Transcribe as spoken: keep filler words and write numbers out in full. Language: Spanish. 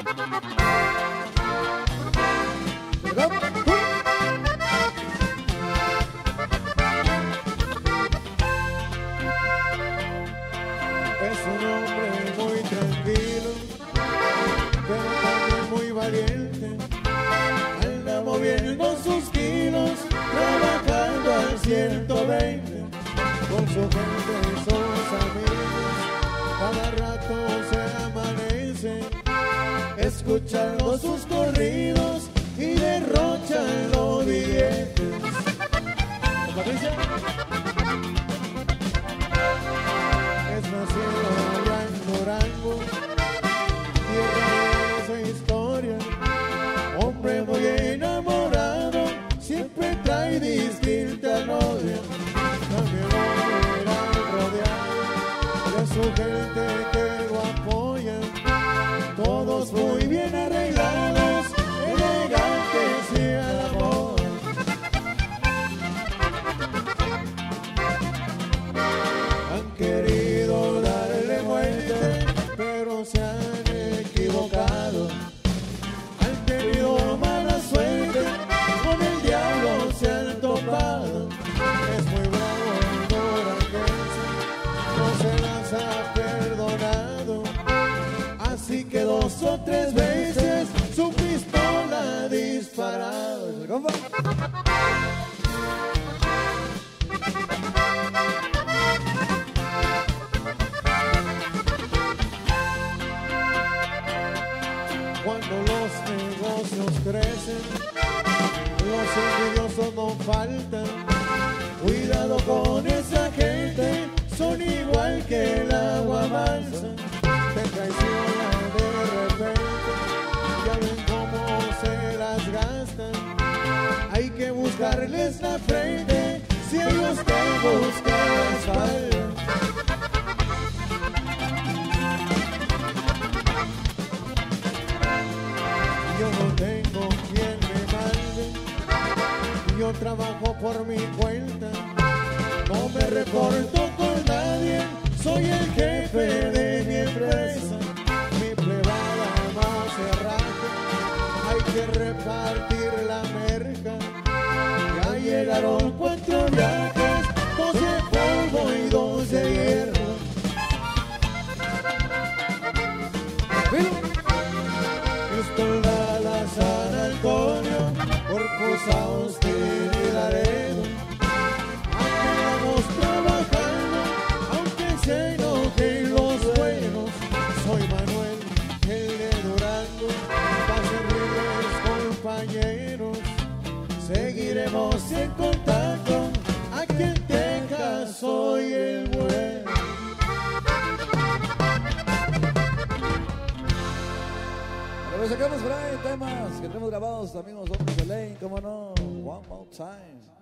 Es un hombre muy tranquilo, pero también muy valiente. Anda moviendo sus kilos, trabajando al ciento veinte. Con su gente y sus amigos, cada rato se amanece, escuchando sus corridos y derrochan los billetes. Patricia es nacido allá en Durango, tierra de esa historia. Hombre muy enamorado, siempre trae distinta novia. También lo verán rodeado de su gente que lo apoya. Todos muy bien arreglados, elegantes y a la moda. Han querido darle muerte, pero se han equivocado. Han tenido mala suerte, con el diablo se han topado. Es muy bravo el duranguense, no se las ha perdonado. Así que dos o tres veces su pistola ha disparado. Cuando los negocios crecen, los envidiosos no faltan. Cuidado con esa gente, son igual que el agua mansa. Te traicionan de repente, ya ven cómo se las gastan. Hay que buscarles la frente, si ellos te buscan la espalda. Yo no tengo quien me mande, yo trabajo por mi cuenta. No me reporto con nadie, soy el jefe de mi empresa. Mi plebada no se raja, hay que repartir la merca. Ya llegaron cuatro viajes, dos de polvo y dos de hierro. Esto da la San Antonio, Corpus, Austin y Laredo. Andamos trabajando, aunque se enojen los buenos. Soy Manuel, el de Durango, para servirles compañeros. Seguiremos en contacto, aquí en Texas soy el bueno. Pero sacamos por ahí temas que tenemos grabados, amigos hombres de ley, cómo no, one more time.